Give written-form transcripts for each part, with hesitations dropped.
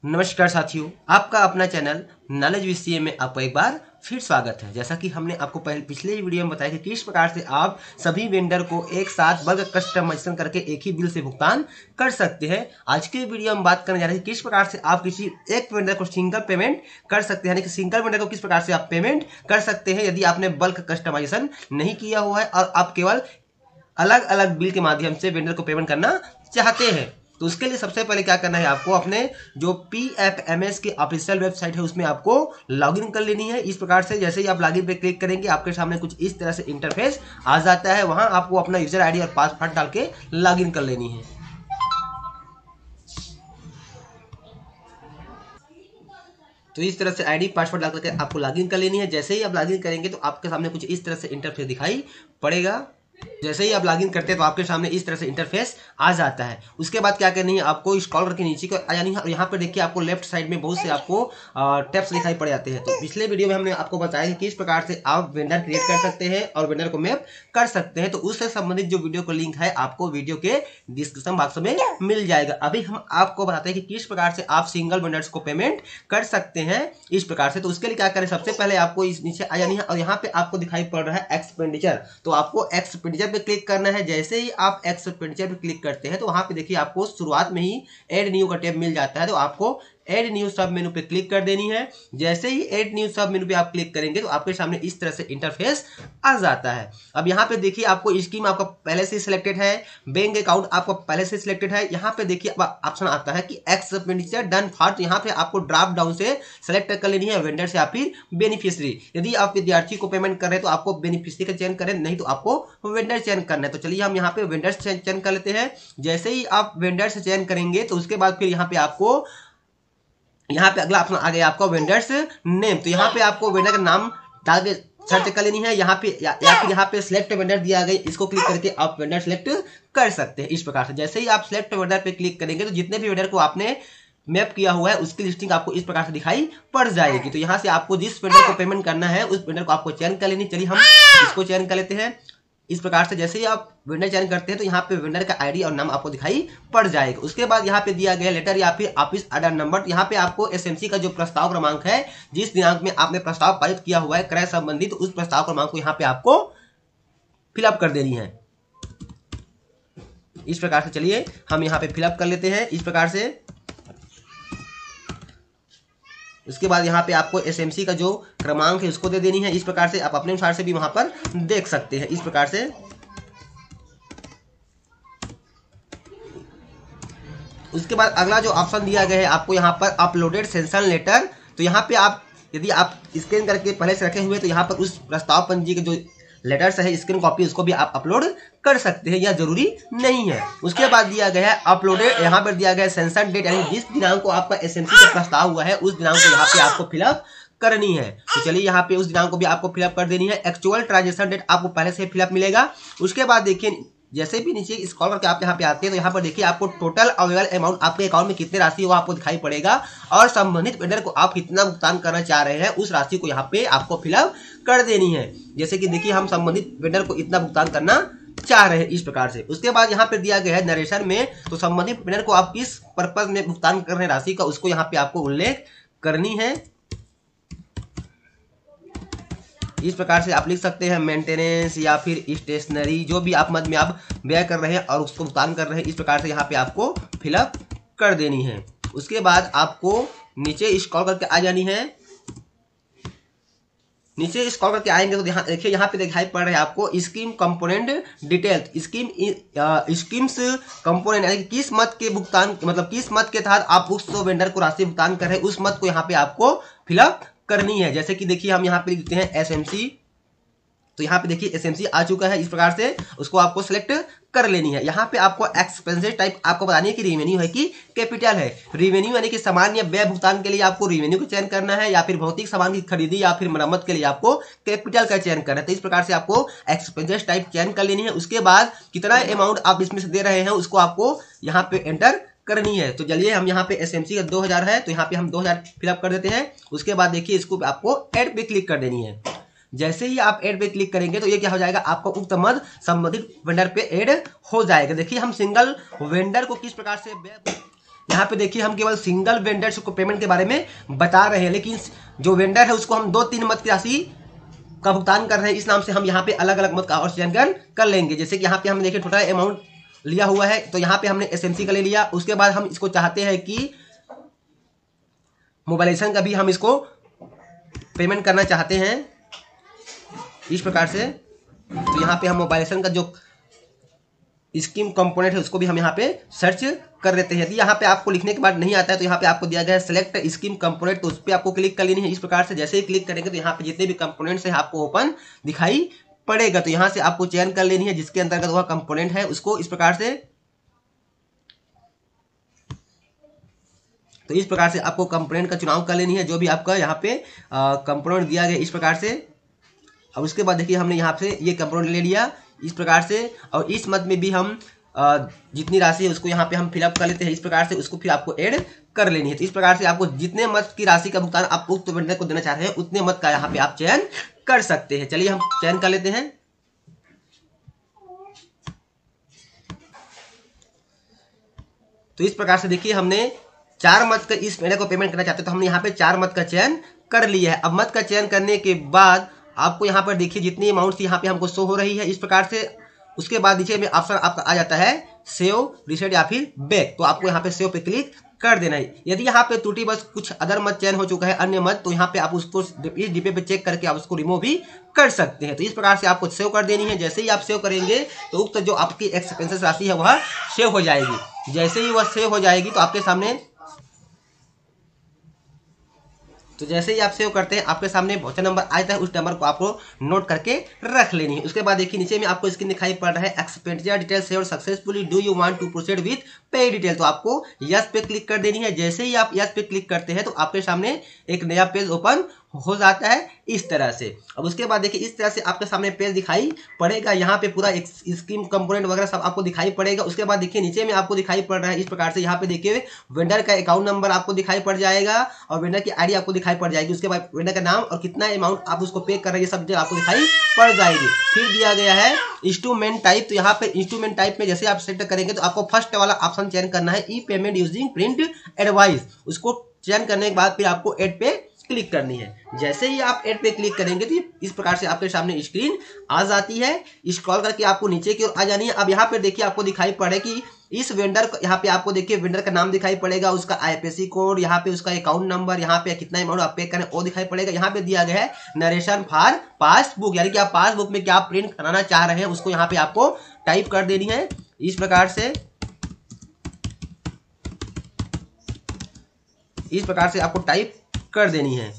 नमस्कार साथियों, आपका अपना चैनल नॉलेज विषय में आपका एक बार फिर स्वागत है। जैसा कि हमने आपको पिछले वीडियो में बताया कि किस प्रकार से आप सभी वेंडर को एक साथ बल्क कस्टमाइजेशन करके एक ही बिल से भुगतान कर सकते हैं। आज के वीडियो में बात करने जा रहे हैं किस प्रकार से आप किसी एक वेंडर को सिंगल पेमेंट कर सकते हैं, यानी कि सिंगल वेंडर को किस प्रकार से आप पेमेंट कर सकते हैं यदि आपने बल्क कस्टमाइजेशन नहीं किया हुआ है और आप केवल अलग अलग बिल के माध्यम से वेंडर को पेमेंट करना चाहते हैं। तो उसके लिए सबसे पहले क्या करना है, आपको अपने जो PFMS की ऑफिशियल वेबसाइट है उसमें आपको लॉगिन कर लेनी है। इस प्रकार से जैसे ही आप लॉगिन पे क्लिक करेंगे आपके सामने कुछ इस तरह से इंटरफेस आ जाता है। वहां आपको अपना यूजर आईडी और पासवर्ड डाल के लॉगिन कर लेनी है। तो इस तरह से आईडी पासवर्ड डाल करके आपको लॉगिन कर लेनी है। जैसे ही आप लॉगिन करेंगे तो आपके सामने कुछ इस तरह से इंटरफेस दिखाई पड़ेगा। जैसे ही आप लॉगिन करते हैं तो आपके सामने इस तरह से इंटरफेस आ जाता है। उसके बाद क्या करनी है, आपको स्क्रॉल करके नीचे को आ जानी है और यहाँ पर देखिए आपको लेफ्ट साइड में बहुत से आपको टैब्स दिखाई पड़ जाते हैं। तो पिछले वीडियो में हमने आपको बताया कि किस प्रकार से आप वेंडर क्रिएट कर सकते हैं और वेंडर को मैप कर सकते हैं। तो उससे संबंधित जो वीडियो का लिंक है आपको वीडियो के डिस्क्रिप्शन बॉक्स में मिल जाएगा। अभी हम आपको बताते हैं कि किस प्रकार से आप सिंगल वेंडर्स को पेमेंट कर सकते हैं इस प्रकार से। तो उसके लिए क्या करें, सबसे पहले आपको इस नीचे आ जानी है और यहाँ पे आपको दिखाई पड़ रहा है एक्सपेंडिचर। तो आपको एक्सपेंडिचर पे क्लिक करना है। जैसे ही आप एक्सपेंडिचर पे क्लिक करते हैं तो वहां पे देखिए आपको शुरुआत में ही ऐड न्यू का टैब मिल जाता है। तो आपको ऐड न्यू सब मेनू पे क्लिक कर देनी है। जैसे ही ऐड न्यू सब मेनू पे आप क्लिक करेंगे तो आपके सामने इस तरह से इंटरफेस आ जाता है। अब यहाँ पे देखिए आपको स्कीम आपका पहले से सिलेक्टेड है, बैंक अकाउंट आपका पहले से सिलेक्टेड है। यहाँ पे देखिए ऑप्शन आता है कि एक्सपेंडिचर डन फॉर। तो यहाँ पे आपको ड्रॉप डाउन से सेलेक्ट कर लेनी है वेंडर से या फिर बेनिफिशियरी। यदि आप विद्यार्थी को पेमेंट कर रहे हैं तो आपको बेनिफिशियरी का चयन करें, नहीं तो आपको वेंडर चयन करना है। तो चलिए हम यहाँ पे वेंडर चयन कर लेते हैं। जैसे ही आप वेंडर से चयन करेंगे तो उसके बाद फिर यहाँ पे आपको यहाँ पे अगला ऑप्शन आ गया आपका वेंडर्स नेम। तो यहाँ पे आपको वेंडर का नाम डाल के सर्च कर लेनी है। यहाँ पे या फिर यहाँ पे सिलेक्ट वेंडर दिया गया, इसको क्लिक करके आप वेंडर सिलेक्ट कर सकते हैं इस प्रकार से। जैसे ही आप सिलेक्ट वेंडर पे क्लिक करेंगे तो जितने भी वेंडर को आपने मैप किया हुआ है उसकी लिस्टिंग आपको इस प्रकार से दिखाई पड़ जाएगी। तो यहाँ से आपको जिस वेंडर को पेमेंट करना है उस वेंडर को आपको चयन कर लेनी। चलिए हम इसको चयन कर लेते हैं इस प्रकार से। जैसे ही आप वेंडर चयन करते हैं तो यहाँ पे वेंडर का आईडी और नाम आपको दिखाई पड़ जाएगा। उसके बाद यहाँ पे दिया गया लेटर या फिर ऑफिस ऑर्डर नंबर। यहाँ पे आपको एसएमसी का जो प्रस्ताव क्रमांक है, जिस दिनांक में आपने प्रस्ताव पारित किया हुआ है क्रय संबंधित, तो उस प्रस्ताव क्रमांक को यहाँ पे आपको फिलअप कर देनी है इस प्रकार से। चलिए हम यहाँ पे फिलअप कर लेते हैं इस प्रकार से। उसके बाद यहाँ पे आपको एसएमसी का जो क्रमांक है उसको दे देनी है इस प्रकार से। आप अपने अनुसार से भी वहां पर देख सकते हैं इस प्रकार से। उसके बाद अगला जो ऑप्शन दिया गया है आपको यहाँ पर अपलोडेड सेंशन लेटर। तो यहाँ पे आप यदि आप स्कैन करके पहले से रखे हुए तो यहाँ पर उस प्रस्ताव पंजी के जो लेटर्स है स्कैन कॉपी उसको भी आप अपलोड कर सकते हैं, यह जरूरी नहीं है। उसके बाद दिया गया है अपलोडेड, यहाँ पर दिया गया है सेंशन डेट, यानी जिस दिनांक को आपका एसएमसी का प्रस्ताव हुआ है उस दिनांक को यहाँ पे आपको फिलअप करनी है। तो चलिए यहाँ पे उस दिनांक को भी आपको फिलअप कर देनी है। एक्चुअल ट्रांजेक्शन डेट आपको पहले से फिलअप मिलेगा। उसके बाद देखिए जैसे भी नीचे स्क्रॉल करके आप यहाँ पे आते हैं तो यहाँ पर देखिए आपको टोटल अवेलेबल अमाउंट आपके अकाउंट में कितनी राशि वो आपको दिखाई पड़ेगा और संबंधित वेंडर को आप कितना भुगतान करना चाह रहे हैं उस राशि को यहाँ पे आपको फिलअप कर देनी है। जैसे कि देखिए हम संबंधित वेंडर को इतना भुगतान करना चाह रहे हैं इस प्रकार से। उसके बाद यहाँ पे दिया गया है नरेशन में, तो संबंधित वेंडर को आप किस पर्पज में भुगतान कर रहे हैं राशि का उसको यहाँ पे आपको उल्लेख करनी है। इस प्रकार से आप लिख सकते हैं मेंटेनेंस या फिर स्टेशनरी, जो भी आप मद में आप व्यय कर रहे हैं और उसको भुगतान कर रहे हैं इस प्रकार से यहाँ पे आपको फिलअप कर देनी है। उसके बाद आपको नीचे स्क्रॉल करके आ जानी है। नीचे स्क्रॉल करके आएंगे तो यहाँ देखिए यहाँ पे दिखाई पड़ रहा है आपको scheme component detail. Schemes component यानी किस मत के भुगतान, मतलब किस मत के तहत आप उस वेंडर को राशि भुगतान कर रहे हैं उस मत को यहाँ पे आपको फिलअप करनी है। जैसे कि देखिए हम यहाँ पे लिखते हैं एसएमसी। तो यहाँ पे देखिए एसएमसी आ चुका है इस प्रकार से, उसको आपको सिलेक्ट कर लेनी है। यहाँ पे आपको एक्सपेंसेस टाइप आपको बतानी है कि रेवेन्यू है कि कैपिटल है। रेवेन्यू यानी कि सामान्य व्यय भुगतान के लिए आपको रेवेन्यू का चयन करना है, या फिर भौतिक सामान की खरीदी या फिर मरम्मत के लिए आपको कैपिटल का चयन करना है। तो इस प्रकार से आपको एक्सपेंसेस टाइप चयन कर लेनी है। उसके बाद कितना अमाउंट आप इसमें से दे रहे हैं उसको आपको यहाँ पे एंटर करनी है। तो चलिए हम यहाँ पे एसएमसी का 2000 है तो यहाँ पे हम 2000 फिलअप कर देते हैं। उसके बाद देखिए इसको आपको ऐड पे क्लिक कर देनी है। जैसे ही आप ऐड पे क्लिक करेंगे तो ये क्या हो जाएगा, आपका उक्त मद संबंधित वेंडर पे ऐड हो जाएगा। देखिए हम सिंगल वेंडर को किस प्रकार से यहाँ पे देखिए हम केवल सिंगल वेंडर को पेमेंट के बारे में बता रहे हैं, लेकिन जो वेंडर है उसको हम 2-3 मत की राशि का भुगतान कर रहे हैं, इस नाम से हम यहाँ पे अलग अलग मत का और चयन कर लेंगे। जैसे कि यहाँ पे हम देखिए टोटल अमाउंट लिया हुआ है, तो यहाँ पे हमने एसएमसी का ले लिया। उसके बाद हम इसको चाहते हैं कि मोबाइलेशन का भी हम इसको पेमेंट करना चाहते हैं इस प्रकार से। तो यहाँ पे हम मोबाइलेशन का जो स्कीम कंपोनेंट है उसको भी हम यहाँ पे सर्च कर लेते हैं। यदि यहाँ पे आपको लिखने के बाद नहीं आता है तो यहाँ पे आपको दिया गया है सेलेक्ट स्कीम कंपोनेंट, तो उस पर आपको क्लिक कर लेनी है इस प्रकार से। जैसे ही क्लिक करेंगे तो यहाँ पे जितने भी कंपोनेंट्स हैं आपको ओपन दिखाई पड़ेगा, तो यहाँ से आपको चयन कर लेनी है जिसके अंतर्गत वह कंपोनेंट है उसको इस प्रकार से। तो इस प्रकार से आपको कंपोनेंट का चुनाव कर लेनी है जो भी आपका यहाँ पे कंपोनेंट दिया गया इस प्रकार से। अब उसके बाद देखिए हमने यहाँ से ये कंपोनेंट ले लिया इस प्रकार से, और इस मत में भी हम जितनी राशि है उसको यहाँ पे हम फिलअप कर लेते हैं इस प्रकार से, उसको फिर आपको ऐड कर लेनी है। तो इस प्रकार से आपको जितने मत की राशि का भुगतान आप उक्त वेंडर को देना चाह रहे हैं उतने मत का यहाँ पे आप चयन कर सकते हैं। चलिए हम चयन कर लेते हैं। तो इस प्रकार से देखिए हमने 4 मत का इस महीने को पेमेंट करना चाहते हैं, तो हमने यहाँ पे 4 मत का चयन कर लिया है। अब मत का चयन करने के बाद आपको यहाँ पर देखिए जितनी अमाउंट थी यहाँ पे हमको शो हो रही है इस प्रकार से। उसके बाद नीचे में ऑप्शन आपका आ जाता है सेव, रिसेट या फिर बैक, तो आपको यहाँ पे सेव पे क्लिक कर देना है। यदि यहाँ पे त्रुटि बस कुछ अदर मत चयन हो चुका है अन्य मत, तो यहाँ पे आप उसको इस डिब्बे पे चेक करके आप उसको रिमूव भी कर सकते हैं। तो इस प्रकार से आपको सेव कर देनी है। जैसे ही आप सेव करेंगे तो उक्त जो आपकी एक्सपेंसेस राशि है वह सेव हो जाएगी। जैसे ही वह सेव हो जाएगी तो आपके सामने जैसे ही आप सेव करते हैं आपके सामने वाउचर नंबर आता है, उस नंबर को आपको नोट करके रख लेनी है। उसके बाद देखिए नीचे में आपको स्क्रीन दिखाई पड़ रहा है expenditure detail save successfully, do you want to proceed with pay detail, तो आपको यस पे क्लिक कर देनी है। जैसे ही आप यस पे क्लिक करते हैं तो आपके सामने एक नया पेज ओपन हो जाता है इस तरह से। अब उसके बाद देखिए इस तरह से आपके सामने पेज दिखाई पड़ेगा, यहाँ पे पूरा एक स्कीम कंपोनेंट वगैरह सब आपको दिखाई पड़ेगा। उसके बाद देखिए नीचे में आपको दिखाई पड़ रहा है इस प्रकार से, यहाँ पे देखिए वेंडर का अकाउंट नंबर आपको दिखाई पड़ जाएगा और वेंडर की आईडी आपको दिखाई पड़ जाएगी। उसके बाद वेंडर का नाम और कितना अमाउंट आप उसको पे कर रहे हैं सब चीज आपको दिखाई पड़ जाएगी। फिर दिया गया है इंस्ट्रूमेंट टाइप, तो यहाँ पे इंस्ट्रूमेंट टाइप में जैसे आप सेलेक्ट करेंगे तो आपको फर्स्ट वाला ऑप्शन चयन करना है e payment using print advice, उसको चयन करने के बाद फिर आपको एड पे क्लिक करनी है। जैसे ही आप एड पे क्लिक करेंगे तो इस प्रकार से आपके सामने स्क्रीन आ जाती है। स्क्रॉल करके आपको नीचे की ओर आ जानी है। अब यहाँ पे देखिए आपको दिखाई पड़े कि इस वेंडर को, यहाँ पे आपको देखिए वेंडर का नाम दिखाई पड़ेगा, उसका आईएफएससी कोड, यहाँ पे उसका अकाउंट नंबर, यहाँ पे कितना अमाउंट आप पे करें वो दिखाई पड़ेगा। यहाँ पे दिया गया है नरेशन फॉर पासबुक, यानी कि आप पासबुक में क्या प्रिंट कराना चाह रहे हैं उसको यहाँ पे आपको टाइप कर देनी है इस प्रकार से। इस प्रकार से आपको टाइप कर देनी है।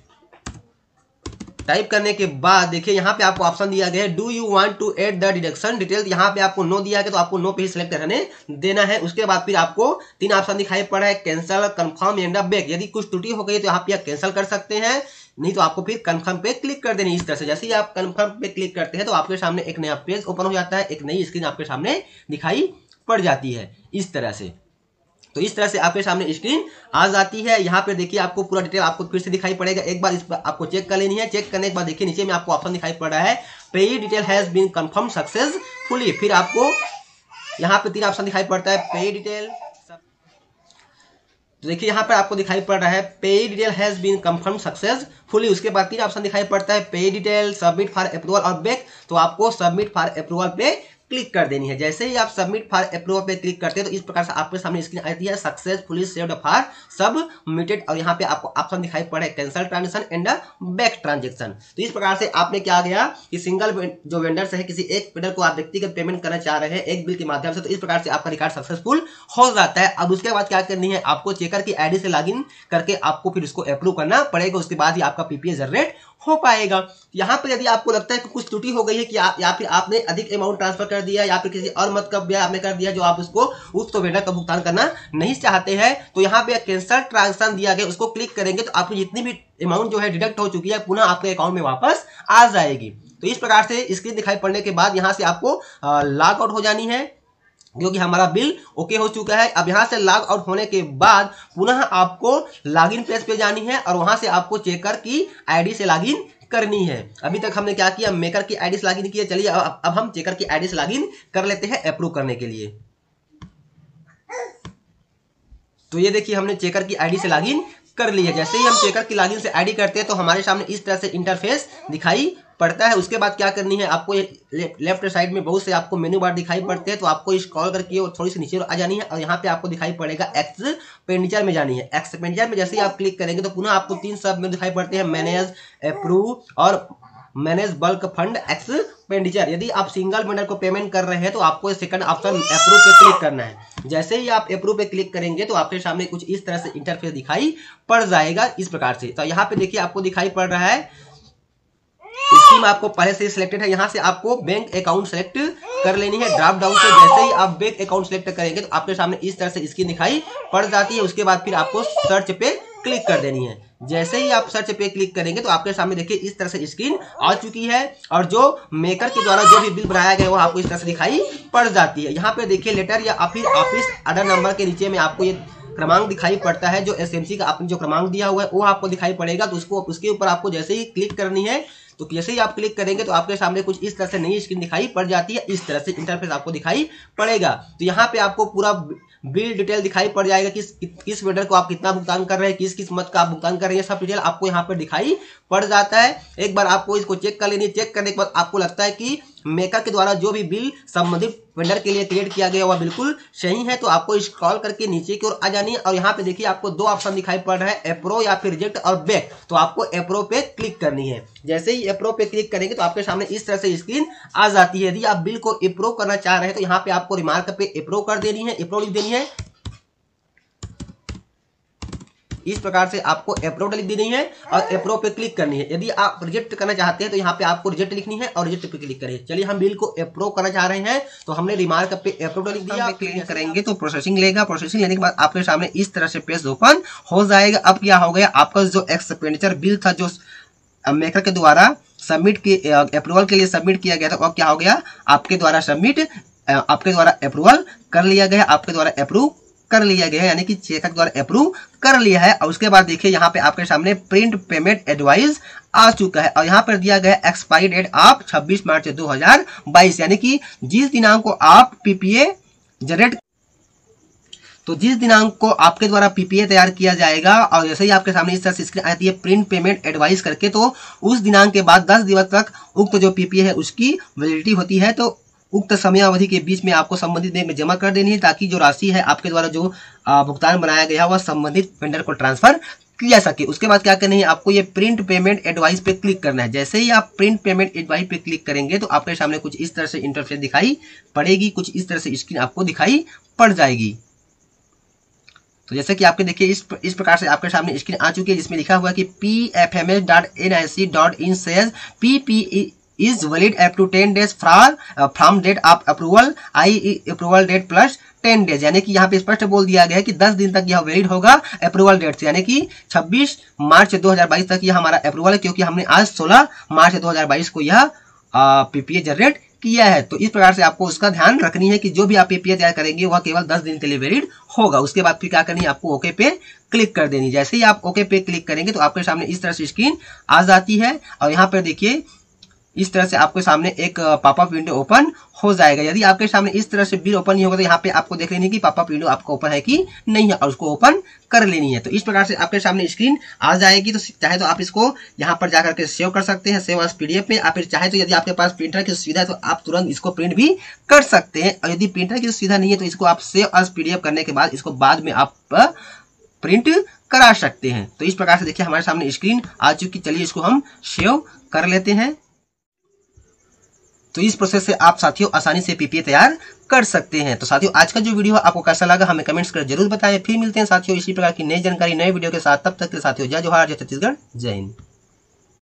टाइप करने के बाद देखिए यहाँ पे आपको ऑप्शन दिया गया है do you want to add the deduction detail, यहाँ पे आपको नो दिया गया तो आपको नो पे ही सिलेक्ट करने देना है। उसके बाद फिर आपको 3 ऑप्शन दिखाई पड़ा है कैंसिल, कंफर्म एंड बैक। यदि कुछ त्रुटि हो गई तो यहाँ पे आप कैंसिल कर सकते हैं, नहीं तो आपको फिर कंफर्म पे क्लिक कर देनी इस तरह से। जैसे ही आप कंफर्म पे क्लिक करते हैं तो आपके सामने एक नया पेज ओपन हो जाता है, एक नई स्क्रीन आपके सामने दिखाई पड़ जाती है इस तरह से। तो इस तरह से आपके सामने स्क्रीन आ जाती है। यहाँ पे देखिए आपको पूरा डिटेल आपको फिर से दिखाई पड़ेगा, एक बार इस पर आपको चेक कर लेनी है। चेक करने के बाद देखिए नीचे में आपको ऑप्शन दिखाई पड़ रहा है pay detail has been confirm successfully, फिर आपको यहाँ पे 3 ऑप्शन दिखाई पड़ता है पे डिटेल। तो देखिए यहाँ पर आपको दिखाई पड़ रहा है pay detail has been confirm successfully, उसके बाद 3 ऑप्शन दिखाई पड़ता है pay detail, submit for approval और बैक, तो आपको सबमिट फॉर अप्रूवल पे क्लिक कर देनी है। जैसे ही आप सबमिट फॉर अप्रूवल पे क्लिक करते हैं तो इस प्रकार से आपके सामने स्क्रीन आती है सक्सेसफुली सेव्ड फॉर सबमिटेड, और यहाँ पे आपको ऑप्शन दिखाई पड़े cancel transaction and back transaction. तो इस प्रकार से आपने क्या गया कि सिंगल जो वेंडर है किसी एक वेंडर को आप व्यक्तिगत पेमेंट करना चाह रहे हैं एक बिल के माध्यम से, तो इस प्रकार से आपका रिकॉर्ड सक्सेसफुल हो जाता है। अब उसके बाद क्या करनी है, आपको चेकर की आईडी से लॉगिन करके आपको फिर उसको अप्रूव करना पड़ेगा, उसके बाद ही आपका पीपीए जनरेट हो पाएगा। यहाँ पर यदि आपको लगता है कि कुछ त्रुटि हो गई है कि या फिर आपने अधिक अमाउंट ट्रांसफर कर दिया या फिर किसी और मत का व्यय आपने कर दिया जो आप उसको उस वेंडर का भुगतान करना नहीं चाहते हैं, तो यहाँ पे कैंसिल ट्रांजेक्शन दिया गया उसको क्लिक करेंगे तो आपकी जितनी भी अमाउंट जो है डिडक्ट हो चुकी है पुनः आपके अकाउंट में वापस आ जाएगी। तो इस प्रकार से स्क्रीन दिखाई पड़ने के बाद यहाँ से आपको लॉग आउट हो जानी है क्योंकि हमारा बिल ओके हो चुका है। अब यहाँ से लॉग आउट होने के बाद पुनः आपको लॉगिन पेज पे जानी है और वहां से आपको चेकर की आईडी से लॉगिन करनी है। अभी तक हमने क्या किया, मेकर की आईडी से लॉगिन किया। चलिए अब हम चेकर की आईडी से लॉगिन कर लेते हैं अप्रूव करने के लिए। तो ये देखिए हमने चेकर की आईडी से लॉगिन कर लिया। जैसे ही हम चेकर की लॉगिन से आईडी करते हैं तो हमारे सामने इस तरह से इंटरफेस दिखाई पड़ता है। उसके बाद क्या करनी है, आपको ये लेफ्ट साइड में बहुत से आपको मेनू बार दिखाई पड़ते हैं, तो आपको स्क्रॉल करके और थोड़ी सी नीचे आ जानी है और यहाँ पे आपको दिखाई पड़ेगा एक्सपेंडिचर में जानी है। एक्सपेंडिचर में जैसे ही आप क्लिक करेंगे तो पुनः आपको 3 सब में दिखाई पड़ते हैं, मैनेज, अप्रूव और मैनेज बल्क फंड एक्सपेंडिचर। यदि आप सिंगल वेंडर को पेमेंट कर रहे हैं तो आपको सेकंड ऑप्शन अप्रूव पे क्लिक करना है। जैसे ही आप अप्रूव पे क्लिक करेंगे तो आपके सामने कुछ इस तरह से इंटरफेस दिखाई पड़ जाएगा इस प्रकार से। तो यहाँ पे देखिए आपको दिखाई पड़ रहा है स्कीम आपको पहले से सिलेक्टेड है। यहाँ से आपको बैंक अकाउंट सेलेक्ट कर लेनी है ड्रॉप डाउन से। जैसे ही आप बैंक अकाउंट सेलेक्ट करेंगे तो आपके सामने इस तरह से स्क्रीन दिखाई पड़ जाती है। उसके बाद फिर आपको सर्च पे क्लिक कर देनी है। जैसे ही आप सर्च पे क्लिक करेंगे तो आपके सामने देखिए इस तरह से स्क्रीन आ चुकी है और जो मेकर के द्वारा जो भी बिल बनाया गया है वो आपको इस तरह से दिखाई पड़ जाती है। यहाँ पे देखिए लेटर या फिर ऑफिस ऑर्डर नंबर के नीचे में आपको ये क्रमांक दिखाई पड़ता है, जो एसएमसी का आपने जो क्रमांक दिया हुआ है वो आपको दिखाई पड़ेगा। तो उसके ऊपर आपको जैसे ही क्लिक करनी है तो जैसे ही आप क्लिक करेंगे तो आपके सामने कुछ इस तरह से नई स्क्रीन दिखाई पड़ जाती है। इस तरह से इंटरफेस आपको दिखाई पड़ेगा। तो यहाँ पे आपको पूरा बिल डिटेल दिखाई पड़ जाएगा, किस वेंडर को आप कितना भुगतान कर रहे हैं, किस मत का आप भुगतान कर रहे हैं, सब डिटेल आपको यहाँ पे दिखाई पड़ जाता है। एक बार आपको इसको चेक कर लेनी है। चेक करने के बाद आपको लगता है कि मेकर के द्वारा जो भी बिल संबंधित वेंडर के लिए क्रिएट किया गया वह बिल्कुल सही है, तो आपको स्क्रॉल करके नीचे की ओर आ जानी है और यहाँ पे देखिए आपको 2 ऑप्शन दिखाई पड़ रहा है, अप्रूव या फिर रिजेक्ट और बैक। तो आपको अप्रूव पे क्लिक करनी है। जैसे ही अप्रूव पे क्लिक करेंगे तो आपके सामने इस तरह से स्क्रीन आ जाती है। यदि आप बिल को अप्रूव करना चाह रहे हैं तो यहाँ पे आपको रिमार्क पे अप्रूव कर देनी है, अप्रूव लिख देनी है। इस प्रकार से आपको अप्रूव लिख देनी है और अप्रूव पे क्लिक करनी है। यदि आप रिजेक्ट करना चाहते हैं तो यहाँ पे आपको रिजेक्ट लिखनी है और रिजेक्ट पे क्लिक करें। चलिए हम बिल को अप्रूव करना चाह रहे हैं तो हमने रिमार्क पे अप्रूव लिख दिया, क्लिक करेंगे तो प्रोसेसिंग लेगा। प्रोसेसिंग लेने के बाद आपके सामने इस तरह से पेज ओपन हो जाएगा। अब क्या हो गया, आपका जो एक्सपेंडिचर बिल था जो मेकर के द्वारा सबमिट किए अप्रूवल के लिए सबमिट किया गया था, और क्या हो गया, आपके द्वारा अप्रूवल कर लिया गया, आपके द्वारा अप्रूव कर लिया गया है, यानी कि चेकर द्वारा अप्रूव कर लिया है। और उसके बाद देखिए यहाँ पे आपके सामने प्रिंट पेमेंट एडवाइस आ चुका है और यहाँ पर दिया गया एक्सपायरी डेट आप 26 मार्च 2022, यानी कि जिस दिनांक को आप पीपीए जनरेट, तो जिस दिनांक को आपके द्वारा पीपीए तैयार किया जाएगा और जैसे ही आपके सामने इस तरह से स्क्रीन आती है प्रिंट पेमेंट एडवाइस करके, तो उस दिनांक के बाद 10 दिवस तक उक्त जो पीपीए है उसकी वैलिडिटी होती है। तो उक्त समय अवधि के बीच में आपको संबंधित बैंक में जमा कर देनी है ताकि जो राशि है आपके द्वारा जो भुगतान बनाया गया है वह संबंधित वेंडर को ट्रांसफर किया सके। उसके बाद क्या करनी है, आपको ये प्रिंट पेमेंट एडवाइस पे क्लिक करना है। जैसे ही आप प्रिंट पेमेंट एडवाइस पे क्लिक करेंगे तो आपके सामने कुछ इस तरह से इंटरफेस दिखाई पड़ेगी, कुछ इस तरह से स्क्रीन आपको दिखाई पड़ जाएगी। तो जैसे कि आपके देखिए इस प्रकार से आपके सामने स्क्रीन आ चुकी है जिसमें लिखा हुआ है कि pfms.nic.in says PPE is valid up to 10 days from date of approval, i.e. approval date plus 10 days, यानी कि यहाँ पे स्पष्ट बोल दिया गया है कि 10 दिन तक यह वैलिड होगा अप्रूवल डेट से, यानी कि 26 मार्च 2022 तक यह हमारा अप्रूवल है, क्योंकि हमने आज 16 मार्च 2022 को यह पीपीए जनरेट किया है। तो इस प्रकार से आपको उसका ध्यान रखनी है कि जो भी आप पीपीए तैयार करेंगे वह केवल 10 दिन के लिए वैलिड होगा। उसके बाद फिर क्या करनी है, आपको ओके पे क्लिक कर देनी। जैसे ही आप ओके पे क्लिक करेंगे तो आपके सामने इस तरह से स्क्रीन आ जाती है और यहाँ पर देखिए इस तरह से आपके सामने एक पॉपअप विंडो ओपन हो जाएगा। यदि आपके सामने इस तरह से बिल ओपन नहीं होगा तो यहाँ पे आपको देख लेनी है कि पॉपअप विंडो आपको ओपन है कि नहीं है और उसको ओपन कर लेनी है। तो इस प्रकार से आपके सामने स्क्रीन आ जाएगी। तो चाहे तो आप इसको यहाँ पर जाकर के सेव कर सकते हैं, सेव एज पीडीएफ में, या फिर चाहे तो यदि आपके पास प्रिंटर की सुविधा है तो आप तुरंत इसको प्रिंट भी कर सकते हैं, और यदि प्रिंटर की सुविधा नहीं है तो इसको आप सेव एज पीडीएफ करने के बाद इसको बाद में आप प्रिंट करा सकते हैं। तो इस प्रकार से देखिए हमारे सामने स्क्रीन आ चुकी। चलिए इसको हम सेव कर लेते हैं। तो इस प्रोसेस से आप साथियों आसानी से पीपीए तैयार कर सकते हैं। तो साथियों आज का जो वीडियो आपको कैसा लगा हमें कमेंट्स कर जरूर बताएं। फिर मिलते हैं साथियों इसी प्रकार की नई जानकारी नए वीडियो के साथ। तब तक के साथियों जय जोहार, जय छत्तीसगढ़, जय हिंद।